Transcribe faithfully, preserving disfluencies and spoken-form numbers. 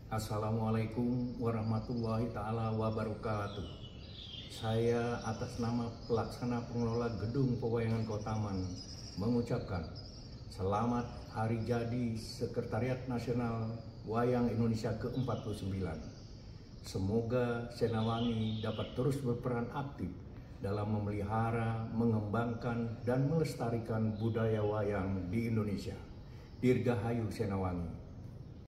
Assalamualaikum warahmatullahi ta'ala wabarakatuh. Saya atas nama pelaksana pengelola Gedung Pewayangan Kotaman mengucapkan selamat hari jadi Sekretariat Nasional Wayang Indonesia ke empat puluh sembilan. Semoga Senawangi dapat terus berperan aktif dalam memelihara, mengembangkan, dan melestarikan budaya wayang di Indonesia. Dirgahayu Senawangi.